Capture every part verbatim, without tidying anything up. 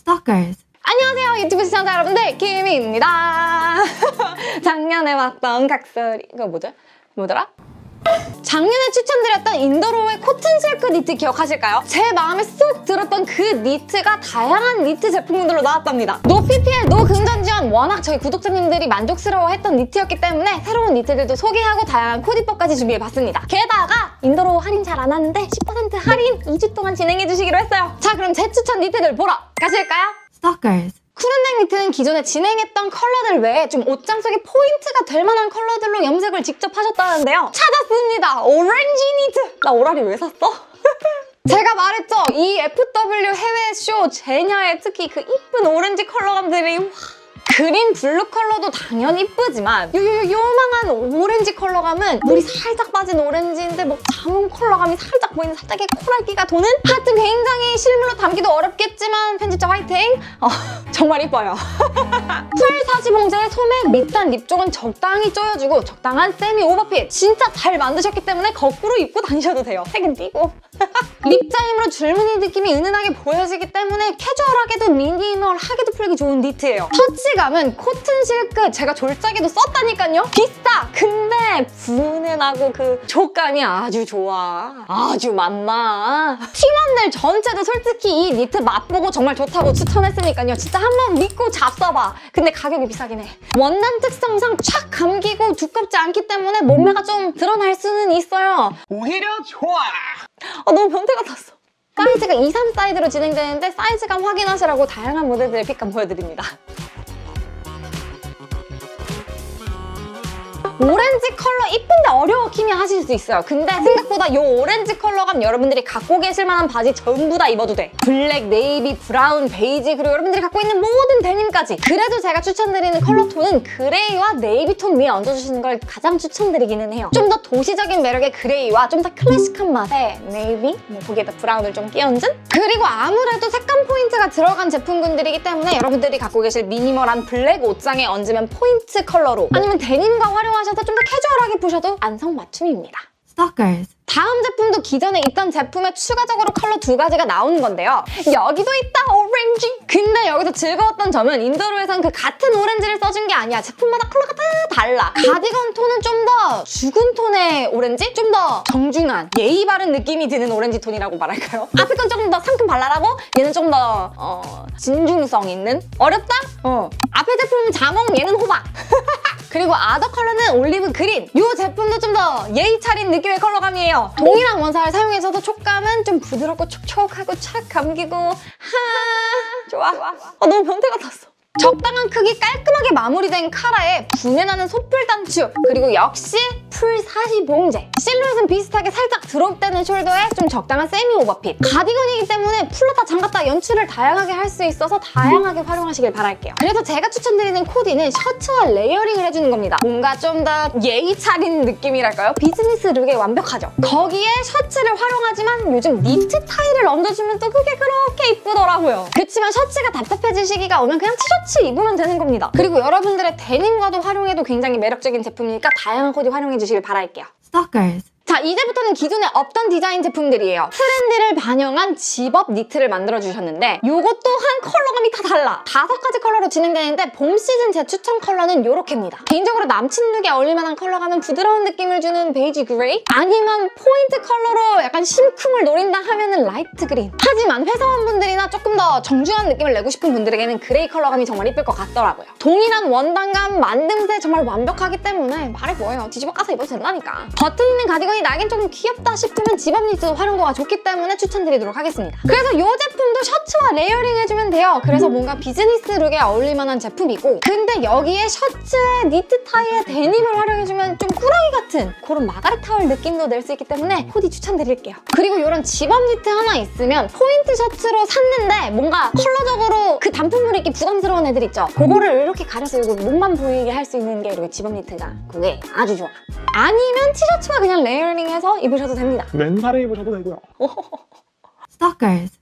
Stalkers. 안녕하세요 유튜브 시청자 여러분들, 김희입니다. 작년에 봤던 각설이 이거 뭐죠? 뭐더라? 작년에 추천드렸던 인더로우의 코튼 실크 니트 기억하실까요? 제 마음에 쏙 들었던 그 니트가 다양한 니트 제품들로 나왔답니다. 노 피피엘, 노 금전 지원, 워낙 저희 구독자님들이 만족스러워했던 니트였기 때문에 새로운 니트들도 소개하고 다양한 코디법까지 준비해봤습니다. 게다가 인더로우 할인 잘 안 하는데 십 퍼센트 할인 이 주 동안 진행해주시기로 했어요. 자, 그럼 제 추천 니트들 보러 가실까요? Stalkers. 쿨앤넥 니트는 기존에 진행했던 컬러들 외에 좀 옷장 속에 포인트가 될 만한 컬러들로 염색을 직접 하셨다는데요. 찾았습니다! 오렌지 니트! 나 오라리 왜 샀어? 제가 말했죠? 이 에프더블유 해외 쇼 제냐에 특히 그 이쁜 오렌지 컬러감들이 와... 그린 블루 컬러도 당연히 이쁘지만 요, 요, 요, 요망한 오렌지 컬러감은 물이 살짝 빠진 오렌지인데 뭐 자몽 컬러감이 살짝 보이는 살짝의 코랄기가 도는? 하여튼 굉장히 실물로 담기도 어렵겠지만 편집자 화이팅! 어, 정말 이뻐요. 풀 사지 봉제에 소매, 밑단, 립 쪽은 적당히 조여주고 적당한 세미 오버핏 진짜 잘 만드셨기 때문에 거꾸로 입고 다니셔도 돼요. 색은 띄고. 립자 힘으로 줄무늬 느낌이 은은하게 보여지기 때문에 캐주얼하게도 미니멀하게도 풀기 좋은 니트예요. 터치감은 코튼 실크, 제가 졸작에도 썼다니까요. 비싸! 근데 분해나고 그 촉감이 아주 좋아. 아주 맛나. 팀원들 전체도 솔직히 이 니트 맛보고 정말 좋다고 추천했으니까요. 진짜 한번 믿고 잡숴봐. 근데 가격이 비싸긴 해. 원단 특성상 촥 감기고 두껍지 않기 때문에 몸매가 좀 드러날 수는 있어요. 오히려 좋아! 아, 너무 변태 같았어. 사이즈가 이, 삼 사이즈로 진행되는데 사이즈감 확인하시라고 다양한 모델들의 픽감 보여드립니다. 오렌지 컬러 이쁜데 어려워 키면 하실 수 있어요. 근데 생각보다 이 오렌지 컬러감 여러분들이 갖고 계실 만한 바지 전부 다 입어도 돼. 블랙, 네이비, 브라운, 베이지, 그리고 여러분들이 갖고 있는 모든 데님까지. 그래도 제가 추천드리는 컬러 톤은 그레이와 네이비 톤 위에 얹어주시는 걸 가장 추천드리기는 해요. 좀 더 도시적인 매력의 그레이와 좀 더 클래식한 맛의 네이비, 뭐 거기에다 브라운을 좀 끼얹은? 그리고 아무래도 색감 포인트가 들어간 제품군들이기 때문에 여러분들이 갖고 계실 미니멀한 블랙 옷장에 얹으면 포인트 컬러로, 아니면 데님과 활용하셔서 좀 더 캐주얼하게 보셔도 안성맞춤입니다. Stalkers. 다음 제품도 기존에 있던 제품에 추가적으로 컬러 두 가지가 나오는 건데요. 여기도 있다, 오렌지! 근데 여기서 즐거웠던 점은 인더로우에선 그 같은 오렌지를 써준 게 아니야. 제품마다 컬러가 다 달라. 가디건 톤은 좀 더 죽은 톤의 오렌지? 좀 더 정중한, 예의 바른 느낌이 드는 오렌지 톤이라고 말할까요? 앞에 건 조금 더 상큼 발랄하고 얘는 좀 더 어, 진중성 있는? 어렵다? 어. 앞에 제품은 자몽, 얘는 호박. 그리고 아더 컬러는 올리브 그린. 이 제품도 좀 더 예의 차린 느낌의 컬러감이에요. 동일한 원사를 사용해서도 촉감은 좀 부드럽고 촉촉하고 착 감기고 하 좋아. 아, 너무 변태 같았어. 적당한 크기 깔끔하게 마무리된 카라에 분해나는 소풀 단추, 그리고 역시 풀 사시 봉제. 실루엣은 비슷하게 살짝 드롭되는 숄더에 좀 적당한 세미 오버핏. 가디건이기 때문에 풀었다 잠갔다 연출을 다양하게 할 수 있어서 다양하게 활용하시길 바랄게요. 그래서 제가 추천드리는 코디는 셔츠와 레이어링을 해주는 겁니다. 뭔가 좀 더 예의 차린 느낌이랄까요? 비즈니스 룩에 완벽하죠. 거기에 셔츠를 활용하지만 요즘 니트 타이를 얹어주면 또 그게 그렇게 이쁘더라고요. 그치만 셔츠가 답답해질 시기가 오면 그냥 티셔츠 입으면 되는 겁니다. 그리고 여러분들의 데님과도 활용해도 굉장히 매력적인 제품이니까 다양한 코디 활용해주시길 바랄게요. Stalkers. 자, 이제부터는 기존에 없던 디자인 제품들이에요. 트렌디를 반영한 집업 니트를 만들어주셨는데 요것 또한 컬러감이 다 달라. 다섯 가지 컬러로 진행되는데 봄 시즌 제 추천 컬러는 요렇게입니다. 개인적으로 남친 룩에 어울릴만한 컬러감은 부드러운 느낌을 주는 베이지 그레이, 아니면 포인트 컬러로 약간 심쿵을 노린다 하면은 라이트 그린. 하지만 회사원분들이나 조금 더 정중한 느낌을 내고 싶은 분들에게는 그레이 컬러감이 정말 이쁠 것 같더라고요. 동일한 원단감, 만듦새 정말 완벽하기 때문에 말해 뭐예요. 뒤집어 까서 입어도 된다니까. 버튼 있는 가디건이 나긴 조금 귀엽다 싶으면 집업 니트도 활용도가 좋기 때문에 추천드리도록 하겠습니다. 그래서 이 제품도 셔츠와 레이어링 해주면 돼요. 그래서 뭔가 비즈니스 룩에 어울릴만한 제품이고, 근데 여기에 셔츠에 니트 타이에 데님을 활용해주면 좀 꾸러기 같은 그런 마가렛 타월 느낌도 낼 수 있기 때문에 코디 추천드릴게요. 그리고 이런 집업 니트 하나 있으면 포인트 셔츠로 샀는데 뭔가 컬러적으로 그 단품으로 입기 부담스러운 애들 있죠? 그거를 이렇게 가려서 이거 목만 보이게 할 수 있는 게 이렇게 집업 니트가 그게 아주 좋아. 아니면 티셔츠와 그냥 레이어링 해서 입으셔도 됩니다. 맨살에 입으셔도 되고요. Stalkers.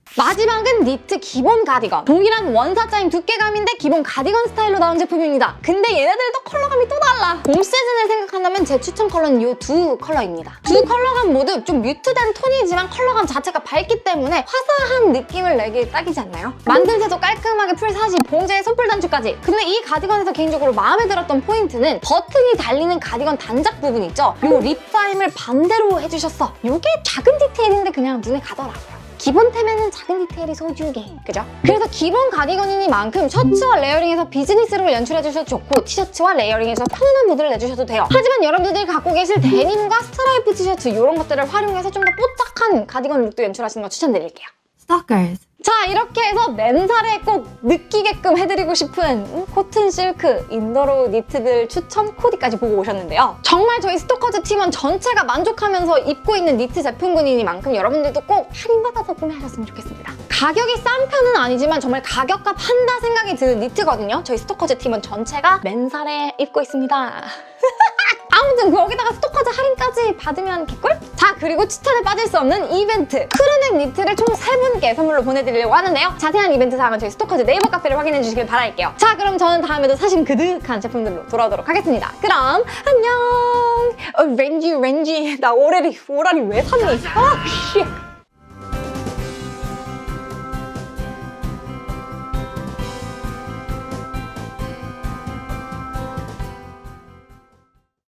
마지막은 니트 기본 가디건. 동일한 원사짜임 두께감인데 기본 가디건 스타일로 나온 제품입니다. 근데 얘네들도 컬러감이 또 달라. 봄 시즌을 생각한다면 제 추천 컬러는 이 두 컬러입니다. 두 컬러감 모두 좀 뮤트된 톤이지만 컬러감 자체가 밝기 때문에 화사한 느낌을 내기에 딱이지 않나요? 만듦새도 깔끔하게 풀사시, 봉제에 손풀 단추까지. 근데 이 가디건에서 개인적으로 마음에 들었던 포인트는 버튼이 달리는 가디건 단작 부분 있죠? 요 립사임을 반대로 해주셨어. 요게 작은 디테일인데 그냥 눈에 가더라고요. 기본템에는 작은 디테일이 소중해, 그죠? 그래서 기본 가디건이니만큼 셔츠와 레이어링해서 비즈니스룩을 연출해주셔도 좋고 티셔츠와 레이어링해서 편안한 무드를 내주셔도 돼요. 하지만 여러분들이 갖고 계실 데님과 스트라이프 티셔츠 이런 것들을 활용해서 좀 더 뽀짝한 가디건 룩도 연출하시는 거 추천드릴게요. Stalkers. 자, 이렇게 해서 맨살에 꼭 느끼게끔 해드리고 싶은 코튼, 실크, 인더로 니트들 추천 코디까지 보고 오셨는데요. 정말 저희 스토커즈 팀원 전체가 만족하면서 입고 있는 니트 제품군이니만큼 여러분들도 꼭 할인받아서 구매하셨으면 좋겠습니다. 가격이 싼 편은 아니지만 정말 가격값 한다 생각이 드는 니트거든요. 저희 스토커즈 팀원 전체가 맨살에 입고 있습니다. 아무튼 거기다가 스토커즈 할인까지 받으면 개꿀? 자, 그리고 추천에 빠질 수 없는 이벤트! 크루넥 니트를 총 세 분께 선물로 보내드리려고 하는데요. 자세한 이벤트 사항은 저희 스토커즈 네이버 카페를 확인해 주시길 바랄게요. 자, 그럼 저는 다음에도 사심 그득한 제품들로 돌아오도록 하겠습니다. 그럼 안녕! 어, 렌지 렌지 나 오라리 오라리 왜 샀니? 아, 씨.